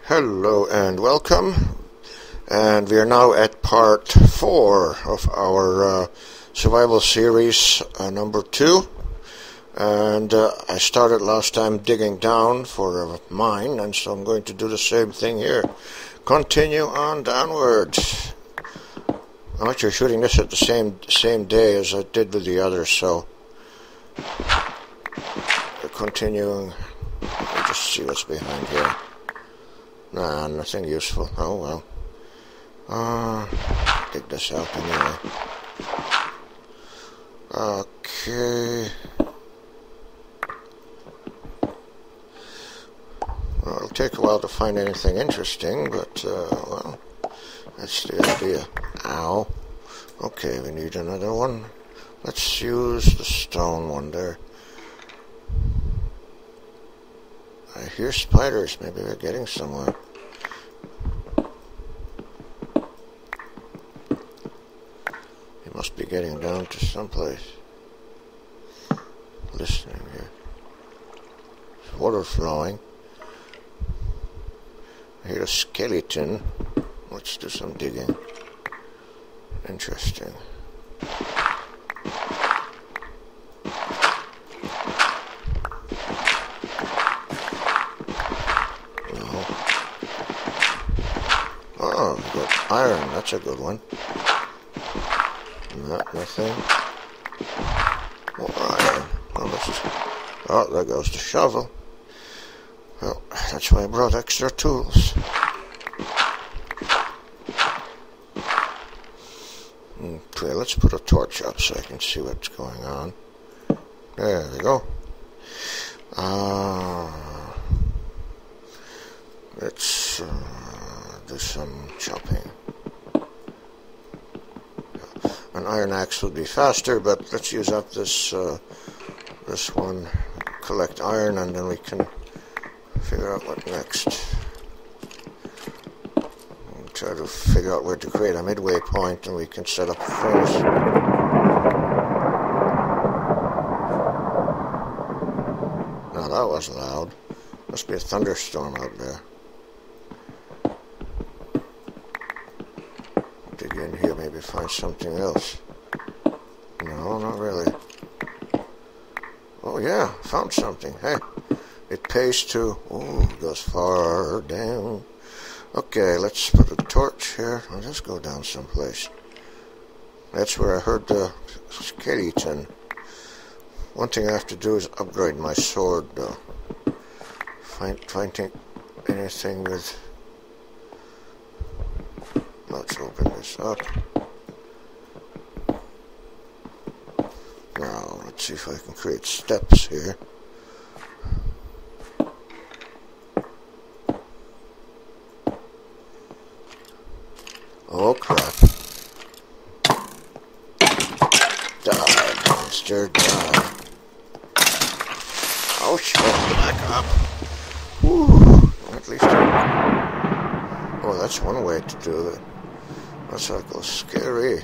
Hello and welcome, and we are now at part 4 of our survival series number 2, and I started last time digging down for a mine, and so I'm going to do the same thing here. Continue on downwards. I'm actually shooting this at the same day as I did with the others, so we're continuing. Let me just see what's behind here. Nah, nothing useful. Oh well. Dig this out anyway. Okay. Well, it'll take a while to find anything interesting, but, well, that's the idea. Ow. Okay, we need another one. Let's use the stone one there. I hear spiders. Maybe they're getting somewhere. They must be getting down to someplace. Listening here. There's water flowing. I hear a skeleton. Let's do some digging. Interesting. Oh, we got iron. That's a good one. Nothing. More iron. Oh, there goes the shovel. Well, that's why I brought extra tools. Okay, let's put a torch up so I can see what's going on. There we go. Let's do some chopping. An iron axe would be faster, but let's use up this this one, collect iron, and then we can figure out what next. We'll try to figure out where to create a midway point, and we can set up a furnace. Now that was loud. Must be a thunderstorm out there. Dig in here, maybe find something else. No, not really. Oh yeah, found something. Hey, it pays to... Oh, it goes far down. Okay, let's put a torch here. I'll just go down someplace. That's where I heard the skeleton. One thing I have to do is upgrade my sword, though. Finding anything with... Let's open this up. Now, let's see if I can create steps here. Oh, crap. Die, monster, die. Oh, shit, back up. Whew, at least oh, that's one way to do it. That's like a scary.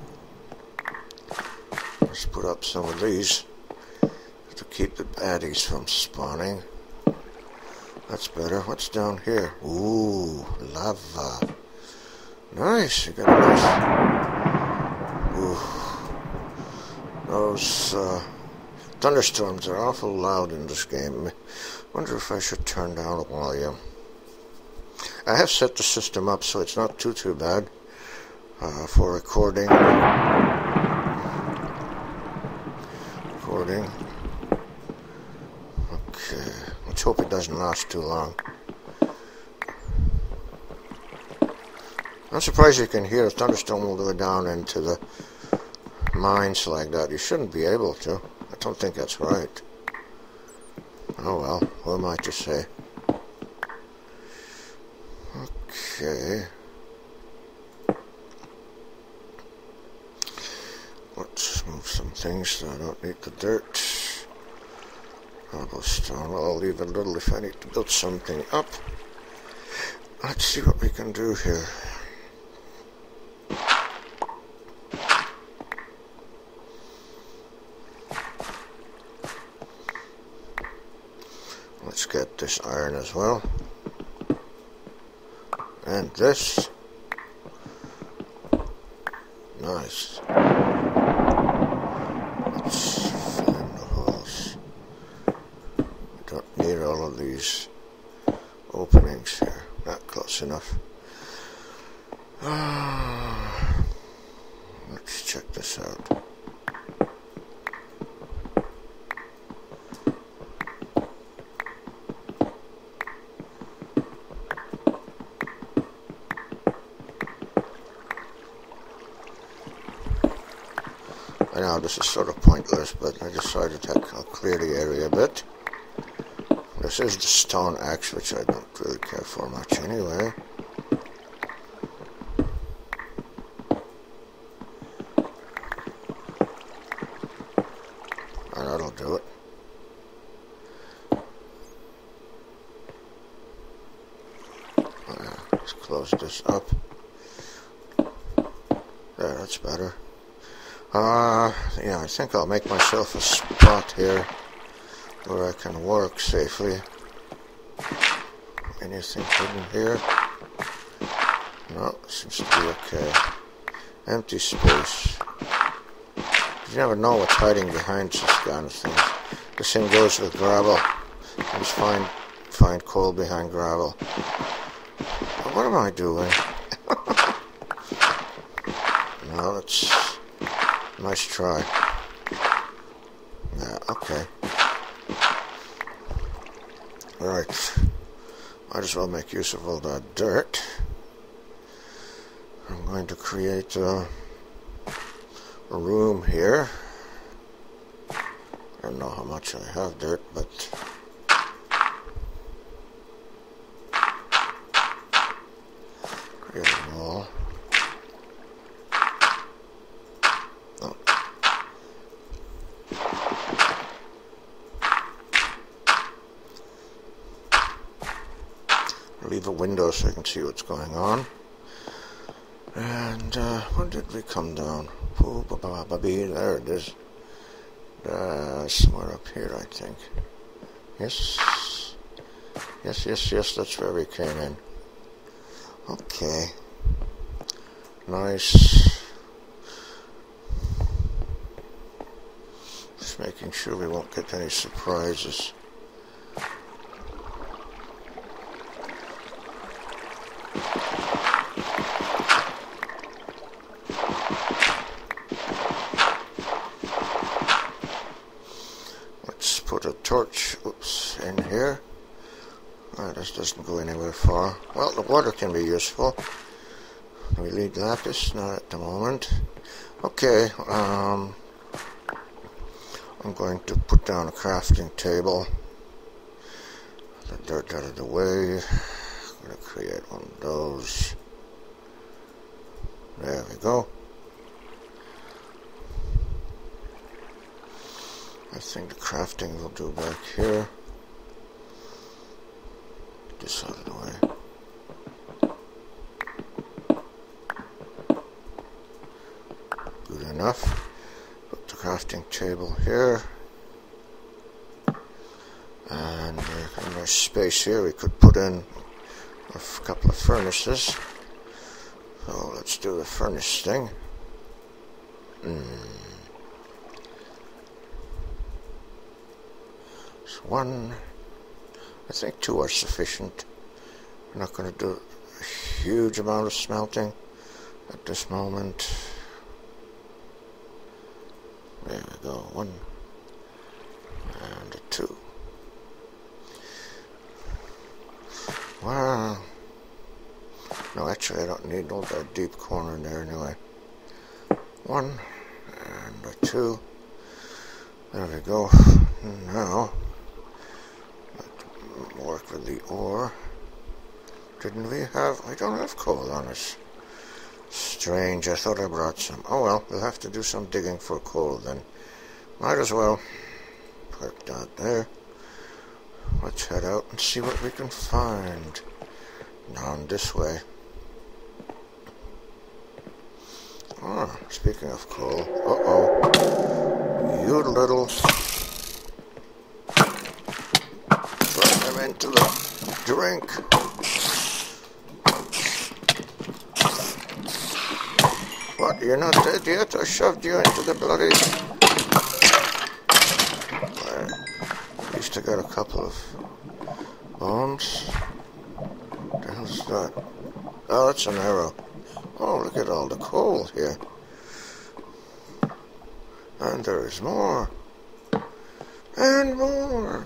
Let's put up some of these to keep the baddies from spawning. That's better. What's down here? Ooh, lava. Nice. You got a nice... Ooh. Those thunderstorms are awful loud in this game. Wonder if I should turn down the volume. I have set the system up so it's not too bad for recording. Okay, let's hope it doesn't last too long. I'm surprised you can hear a thunderstorm will go down into the mines like that. You shouldn't be able to. I don't think that's right. Oh well, who am I to say? Okay. Let's move some things so I don't need the dirt. Cobblestone. Well, I'll leave a little if I need to build something up. Let's see what we can do here. Let's get this iron as well. And this. Nice. Let's fill in the holes. Don't need all of these openings here. Not close enough. Let's check this out. I know this is sort of pointless, but I decided I'll clear the area a bit. This is the stone axe, which I don't really care for much anyway. And that'll do it. Let's close this up. There, that's better. Yeah, I think I'll make myself a spot here where I can work safely. Anything hidden here? No, seems to be okay. Empty space. You never know what's hiding behind this kind of thing. The same goes with gravel. You just find coal behind gravel. But what am I doing? No, that's nice try. Yeah, okay. Right. Might as well make use of all that dirt. I'm going to create a room here. I don't know how much I have dirt, but create a wall. Oh. Leave a window so I can see what's going on. And where did we come down? There it is. Somewhere up here, I think. Yes. Yes, that's where we came in. Okay. Nice. Just making sure we won't get any surprises. Put a torch, in here. This doesn't go anywhere far. Well, the water can be useful. We need lapis, not at the moment. Okay, I'm going to put down a crafting table. The dirt out of the way. I'm going to create one of those. There we go. I think the crafting will do back here. This out of the way. Good enough. Put the crafting table here. And there's space here. We could put in a couple of furnaces. So let's do the furnace thing. One, I think two are sufficient. We're not going to do a huge amount of smelting at this moment. There we go, one and a two. Wow. No, actually I don't need all that deep corner in there anyway. One and a two. There we go. Now work with the ore. Didn't we have... I don't have coal on us. Strange, I thought I brought some. Oh well, we'll have to do some digging for coal then. Might as well. Park that there. Let's head out and see what we can find. Down this way. Ah, speaking of coal. Uh-oh. You little... Throw them into the drink. What, you're not dead yet? I shoved you into the bloody... At least I got a couple of bones. What the hell's that? Oh, that's an arrow. Oh, look at all the coal here. And there is more. And more.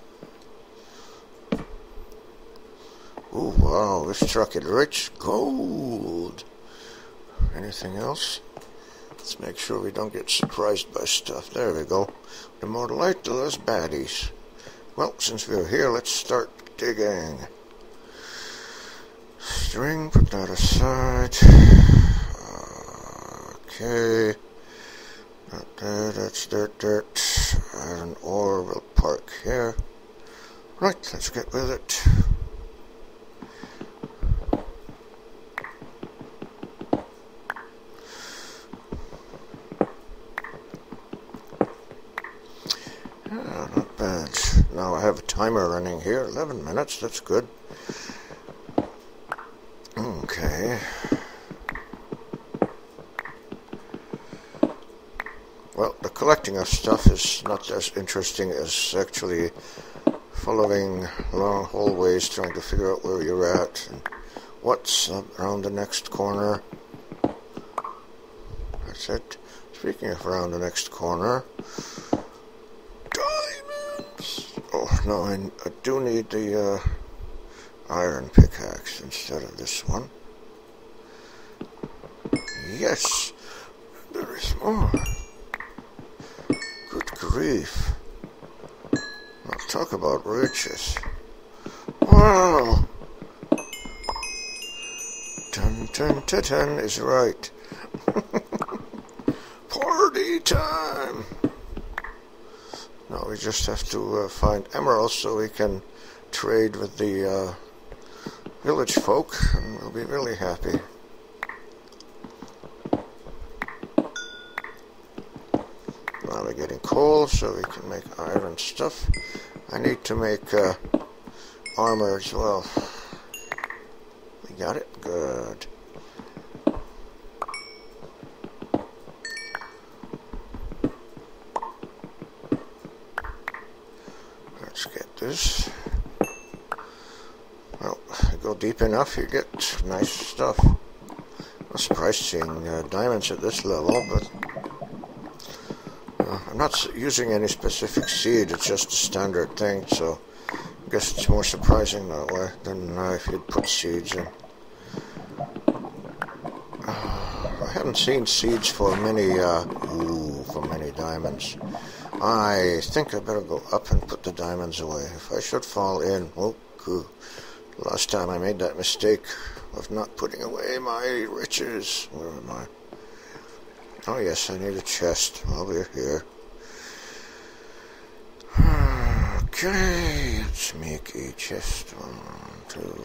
Oh, wow, this truck is rich gold. Anything else? Let's make sure we don't get surprised by stuff. There we go. The more light, the less baddies. Well, since we're here, let's start digging. String, put that aside. Okay. Not there, that's dirt. Iron ore will park here. Right, let's get with it. Not bad. Now I have a timer running here. 11 minutes, that's good. Okay. Well, the collecting of stuff is not as interesting as actually following long hallways, trying to figure out where you're at and what's around the next corner. That's it. Speaking of around the next corner, diamonds! Oh, no, I do need the iron pickaxe instead of this one. Yes! There is more. Good grief. Now talk about riches. Wow! 10 is right. Party time! Now we just have to find emeralds so we can trade with the village folk, and we'll be really happy. Now we're getting coal so we can make iron stuff. I need to make armor as well. We got it? Good. Let's get this. Well, you go deep enough, you get nice stuff. I'm surprised seeing diamonds at this level, but I'm not using any specific seed, it's just a standard thing, so I guess it's more surprising that way than if you'd put seeds in. I haven't seen seeds for many diamonds. I think I better go up and put the diamonds away. If I should fall in, oh, cool. Last time I made that mistake of not putting away my riches. Where am I? Oh yes, I need a chest. Well, we're here. Okay, let's make a chest. 1, 2.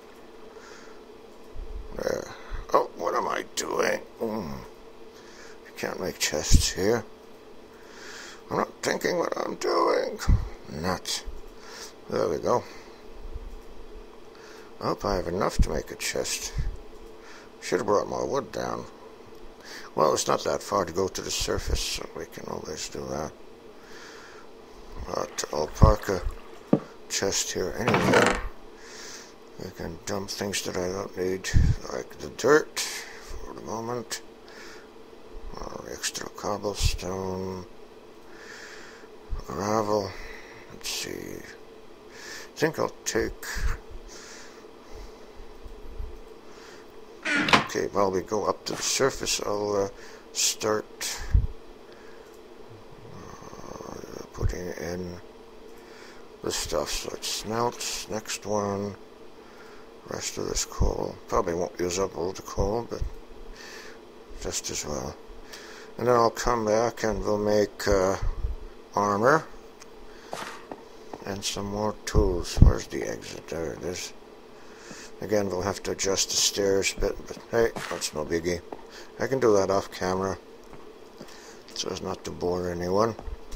There. Oh, what am I doing? You can't make chests here. I'm not thinking what I'm doing. Nuts. There we go. I hope I have enough to make a chest. Should have brought more wood down. Well, it's not that far to go to the surface, so we can always do that. But I'll park a chest here anyway. We can dump things that I don't need, like the dirt for the moment. Or extra cobblestone. Gravel. Let's see. I think I'll take... Okay, while we go up to the surface, I'll start putting in the stuff. So it smelts. Next one. Rest of this coal. Probably won't use up all the coal, but just as well. And then I'll come back and we'll make armor and some more tools. Where's the exit? There it is. Again, we'll have to adjust the stairs a bit, but hey, that's no biggie. I can do that off camera so as not to bore anyone.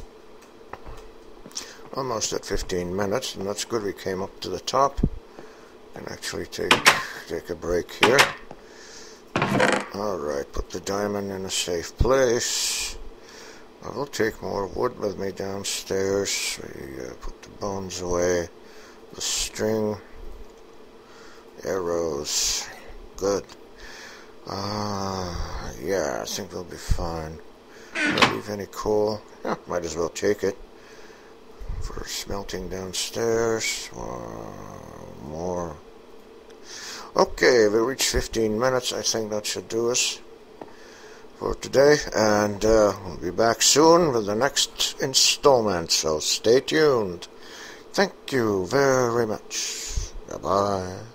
Almost at 15 minutes, and that's good. We came up to the top. Can actually take a break here. Alright, put the diamond in a safe place. I will take more wood with me downstairs. Put the bones away. The string. Arrows. Good. Yeah, I think we'll be fine. Don't leave any coal. Yeah, might as well take it. For smelting downstairs. More. Okay, we reached 15 minutes. I think that should do us for today. And we'll be back soon with the next installment. So stay tuned. Thank you very much. Bye-bye.